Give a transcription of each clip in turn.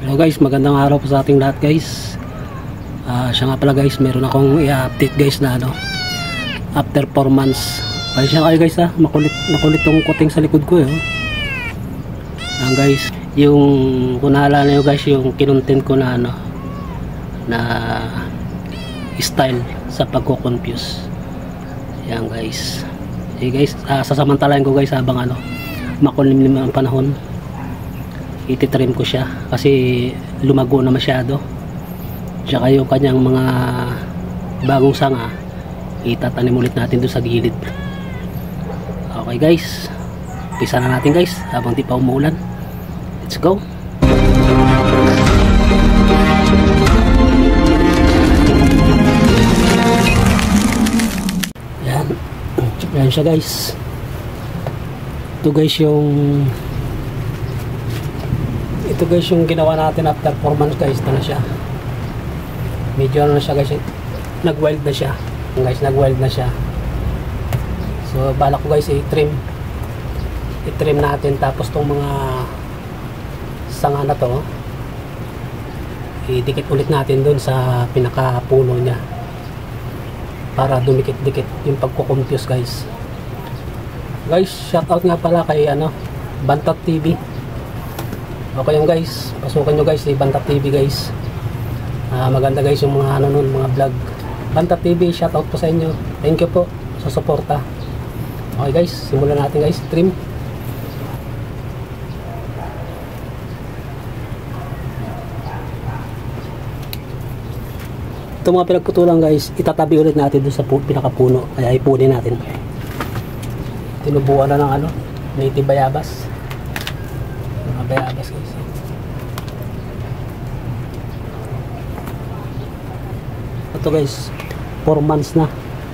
Hello guys, magandang araw po sa ating lahat guys. Siya nga pala guys, meron akong i-update guys na after 4 months. Pasensya kayo guys makulit tong kuting sa likod ko guys, yung kung naalala nyo guys yung kinontent ko na na style sa pagko-confuse. Yan guys. Guys, sasamantalahin ko guys habang makulimlim ang panahon. Ititrim ko siya kasi lumago na masyado. Tsaka yung kanyang mga bagong sanga itatanim ulit natin doon sa gilid. Okay guys, umpisa na natin guys habang di pa umuulan. Let's go. Yan siya guys. Ito guys yung ginawa natin after 4 months guys. Ito na siya. Medyo na siya guys. Nag-wild na siya. Guys, nag-wild na siya. So balak ko guys i-trim natin, tapos tong mga sanga na to idikit ulit natin dun sa pinakapuno niya para dumikit-dikit yung pagko-confuse guys. Guys, shoutout nga pala kay Bantat TV. Okay yan guys, pasukan nyo guys si Bantat TV guys. Maganda guys yung mga mga vlog. Bantat TV, shoutout po sa inyo. Thank you po sa suporta. Okay guys, simulan natin guys trim. Ito mga pinagputulan guys, itatabi ulit natin doon sa pinakapuno. Kaya ipunin natin. Tinubuan na ng native bayabas. Mga bayabas guys. Ito guys, 4 months na.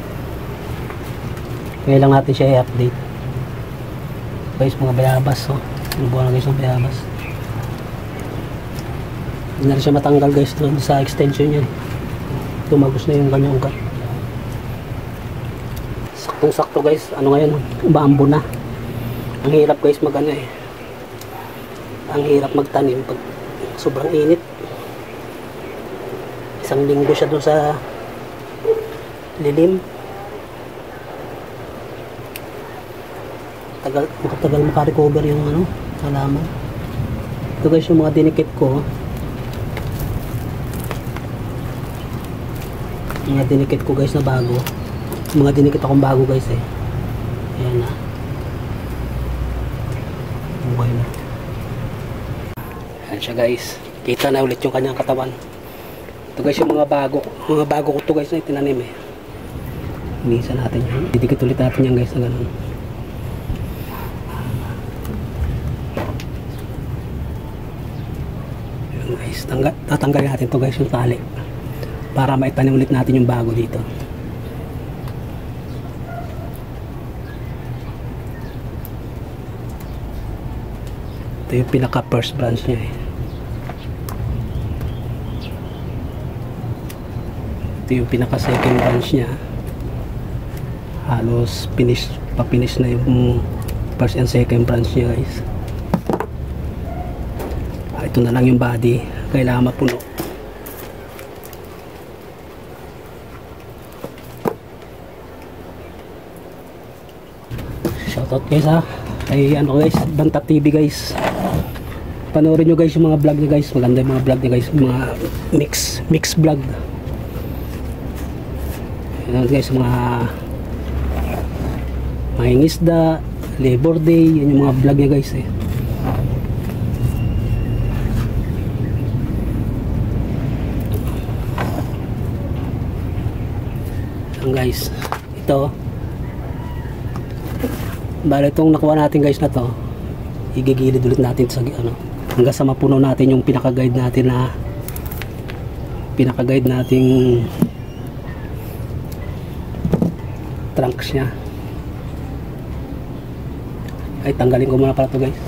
Kaya lang natin siya i-update. Guys, mga bayabas. Tinubuan na guys ng bayabas. Hindi na rin siya matanggal guys doon sa extension niya. Tumagos na yung kanyang ugat. Saktong sakto guys, ngayon, baambo na. Ang hirap guys ang hirap magtanim pag sobrang init. 1 linggo siya doon sa lilim. Matagal makarecover yung halaman. Ito guys yung mga dinikit ko. Mga dinikit ko guys na bago. Mga dinikit akong bago guys ayan na. Okay na. Ayan siya guys. Kita na ulit yung kanyang katawan. Ito guys yung mga bago ko to guys na itinanim Minsan natin yan. Didikit ulit natin yan guys na ganun. Ayan guys. Tatanggalin natin to guys yung tali para maitanim ulit natin yung bago dito. Ito yung pinaka first branch niya Ito yung pinaka second branch niya. Halos pa-finish na yung first and second branch niya guys. Ito na lang yung body. Kailangan mapuno. Shoutout guys kay guys, Bantat TV guys. Panoorin nyo guys yung mga vlog niya guys. Maganda yung mga vlog niya guys. Mga mix vlog. Yan guys, mga isda, Labor Day, yan yung mga vlog niya guys Yan guys, ito bali itong nakuha natin guys na to, igigilid ulit natin sa hanggang sa mapuno natin yung pinaka-guide nating trunks nya. Ay, tanggalin ko muna pala to guys.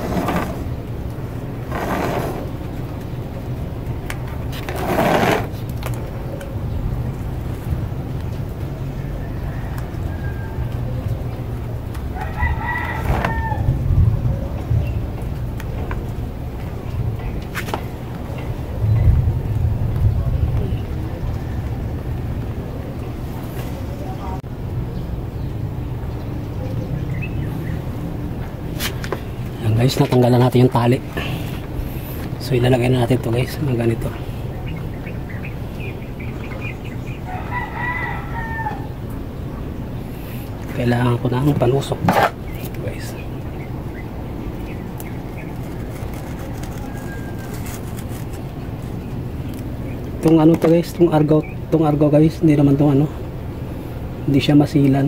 Guys, natanggalan natin yung tali. So ilalagay na natin to guys, mga ganito. Kailangan ko ng panusok guys. Itong ano to guys, itong argaw guys, hindi naman itong ano, hindi siya masilan.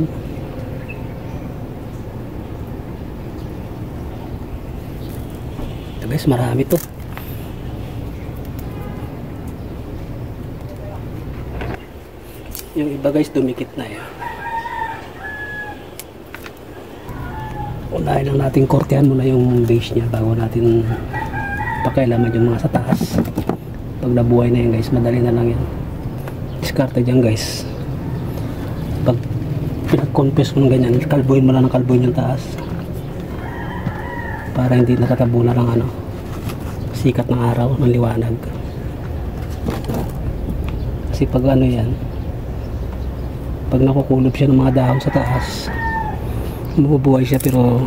Ito guys, marami to. Yung iba guys, dumikit na yan. Unahin lang natin kortehan muna yung base niya bago natin pakialaman yung mga sa taas. Pag nabuhay na yan guys, madali na lang yan. Diskarte dyan guys. Pag pinag-confess mo ng ganyan, kalbuhin mo lang ng kalbuhin yung taas para hindi natatabo na lang ano, sikat ng araw, ng liwanag. Kasi pag ano yan, pag nakukulob siya ng mga dahon sa taas, mabubuhay siya pero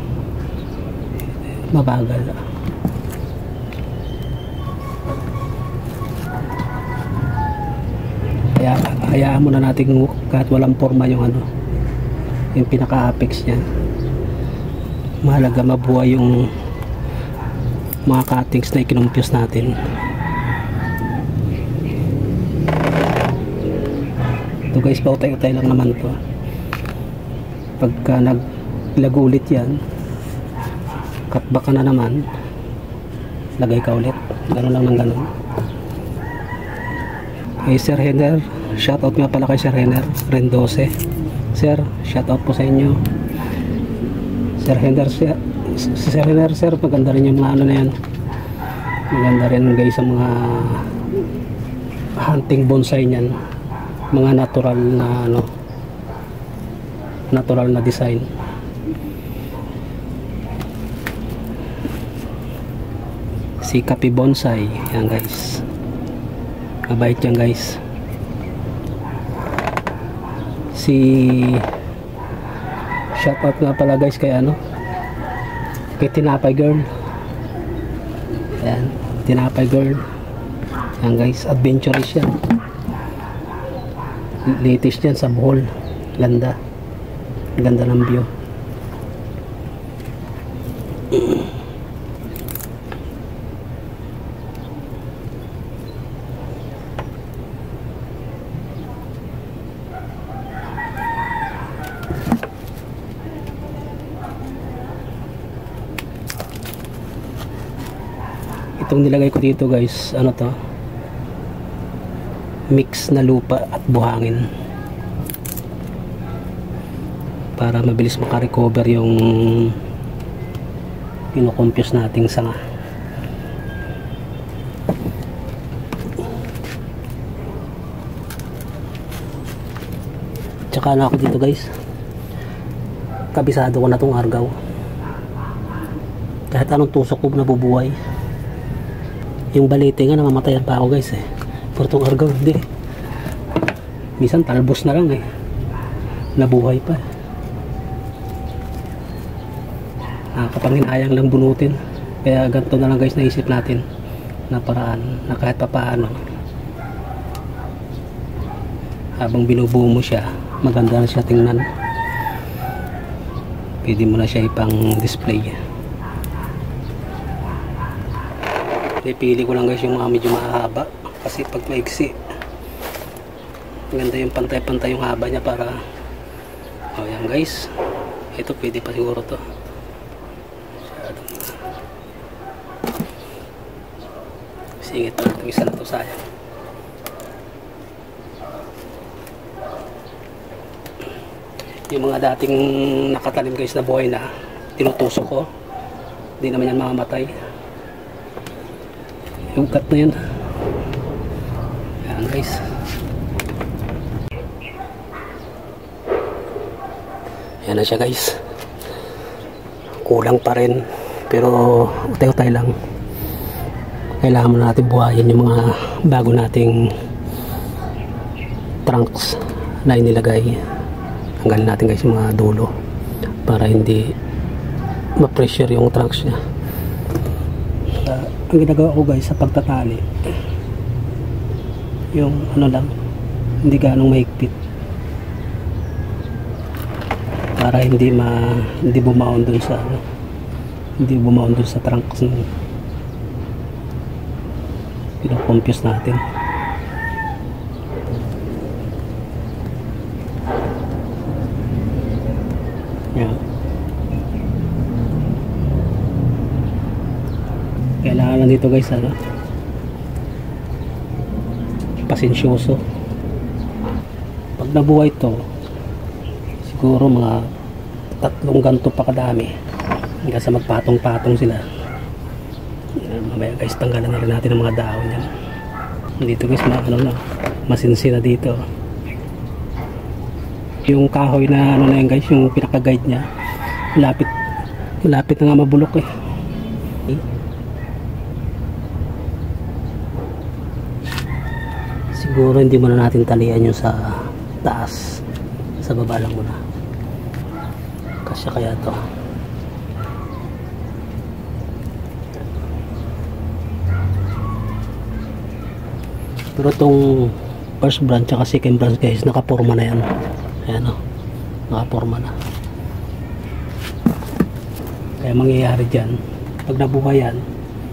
mabagal. Kaya hayaan muna natin kahit walang forma yung ano, yung pinaka-apex niya. Mahalaga mabuhay yung mga cuttings na ikinumpyos natin. Ito guys, pautay-utay lang naman to. Pagka naglago ulit yan, cutback ka na naman, lagay ka ulit. Gano'n lang ng gano'n. Hey Sir Henner, shoutout nga pala kay Sir Henner Rendose. Sir, shoutout po sa inyo. Sir Henner, Sir Henner, Sir, maganda rin yung mga ano na yan. Maganda rin guys sa mga hunting bonsai niyan. Mga natural na ano, natural na design. Si Kapi Bonsai yan guys, mabait yan guys. Si shoutout nga pala guys kay ano, kay Tinapay Girl. Yan, Tinapay Girl yan guys, adventurous yan. Latest yan sa Bohol. Ganda ng view. Itong nilagay ko dito guys, ano to, mix na lupa at buhangin para mabilis makarecover yung pinukompyos nating sanga. Tsaka na ako dito guys, kabisado ko na tong argaw. Kahit anong tusok ko nabubuhay. Yung balete nga namamatayan pa ako guys eh, pero tong argaw hindi. Minsan talbos na lang eh, nabuhay pa. Kapanginayang lang bunutin. Kaya ganito na lang guys naisip natin na paraan na kahit papaano habang binubuo mo siya, maganda na siya tingnan. Pwede mo na siya ipang display. Pili ko lang guys yung mga medyo mahaba kasi pag maiksi maganda yung pantay-pantay yung haba niya para yan guys, ito pwede pa siguro to. Singit na itong isa na to, sayang. Yung mga dating nakatanim guys na buhay na tinutusok ko, hindi naman yan mamamatay. Yung cut na yan. Yan guys. Yan na siya guys. Kulang pa rin pero utay-utay lang. Kailangan mo natin buhayin yung mga bago nating trunks na inilagay. Tanggalin natin guys yung mga dulo para hindi ma-pressure yung trunks niya. Ang ginagawa ko guys sa pagtatali, yung ano lang, hindi ganong mahigpit para hindi bumaon dun sa trunks ng pinocompuse natin. Yan. Kailangan lang dito guys pasensyoso. Pag nabuhay to, siguro mga 3 ganto pa kadami hanggang sa magpatong-patong sila. Mamaya guys, tanggalan na rin natin ang mga dahon yan. Dito guys, masinsin na dito. Yung kahoy na na yan guys, yung pinaka-guide nya, malapit na nga mabulok eh. Siguro hindi muna natin talian yung sa taas, sa baba lang muna kasi kaya to. Pero tong first branch at second branch guys, nakaporma na yan. Ayan o, nakaporma na. Kaya mangyayari dyan, pag nabuhay yan,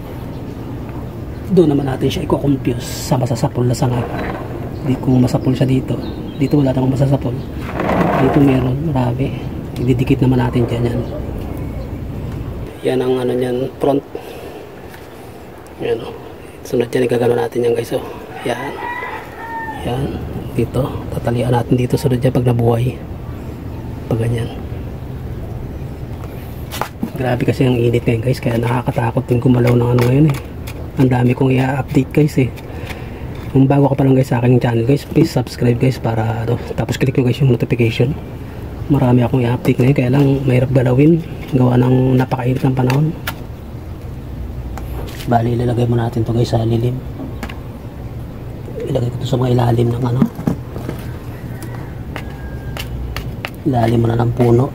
doon naman natin siya i-confuse sa masasapol na sanga. Kung masapol siya dito wala namang masasapol, dito meron, marami. Ididikit naman natin dyan yan. Yan ang ano nyan, front. Yan o, sunod dyan, igagano natin yan guys o. Yan, yan, dito tatalian natin dito, sunod dyan pag nabuhay, pag ganyan. Grabe kasi ang init ngayon guys, kaya nakakatakot din gumalaw ng ano ngayon eh. Ang dami kong i-update guys eh. Kung bago ka pa lang guys sa aking channel guys, please subscribe guys para tapos click nyo guys yung notification. Marami akong i-update ngayon, kaya lang mahirap galawin gawa ng napakainit ng panahon. Bali, ilalagay mo natin to guys sa lilim. Ilagay ko to sa mga ilalim ng ano, ilalim mo na ng puno.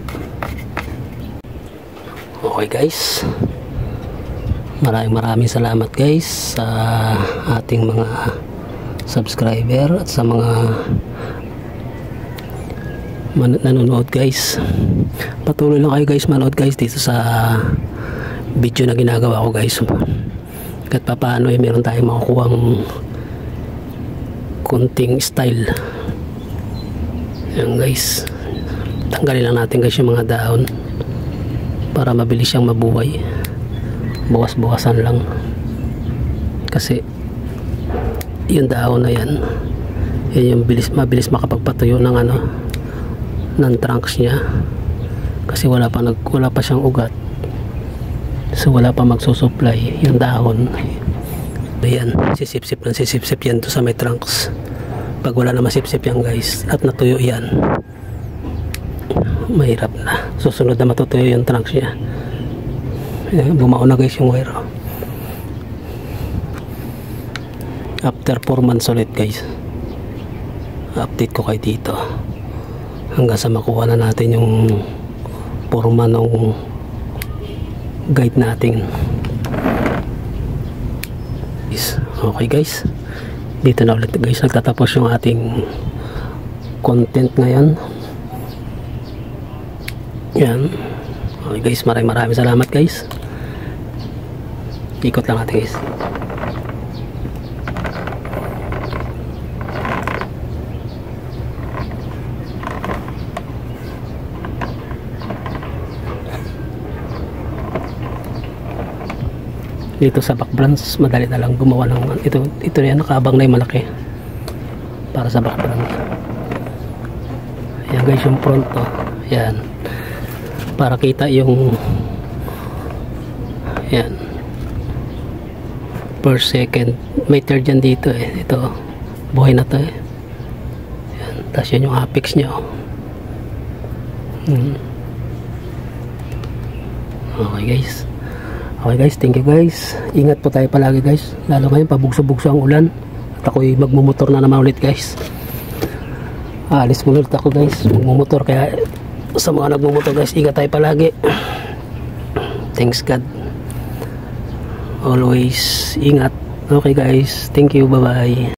Okay guys, maraming salamat guys sa ating mga subscriber at sa mga nanonood guys. Patuloy lang kayo guys manood guys dito sa video na ginagawa ko guys. Kahit papaano eh, meron tayong makukuhang konting style. Yan guys, tanggalin lang natin guys yung mga dahon para mabilis siyang mabuhay. Bukas-bukasan lang kasi yung dahon na yan yung mabilis makapagpatuyo ng ano, ng trunks niya kasi wala pa siyang ugat, so wala pa magsusupply yung dahon. Ayan, sisip-sip yan to sa may trunks. Pag wala na masipsip yan guys at natuyo yan, mahirap na. Susunod na matutuyo yung trunks niya. Bumao na guys yung wire. After 4 months ulit guys, update ko kayo dito hanggang sa makuha na natin yung forma ng guide natin. Okay guys, dito na ulit guys nagtatapos yung ating content ngayon. Yan. Okay guys, maraming salamat guys. Ikot lang natin guys. Dito sa back branch, madali na lang gumawa ng ito na yan, nakaabang na yung malaki para sa back branch. Ayan guys yung front to. Ayan, para kita yung ayan, per second. May third dyan dito eh. Ito, buhay na to eh. Ayan, tapos yan yung apex nya oh. Okay guys. Okay guys, thank you guys. Ingat po tayo palagi guys. Lalo ngayon, pabugso-bugso ang ulan. At ako'y magmumotor na naman ulit guys. Alis mo ulit ako guys. Magmumotor. Kaya sa mga nagmumotor guys, ingat tayo palagi. thanks God. Always ingat. Okay guys, thank you, bye bye.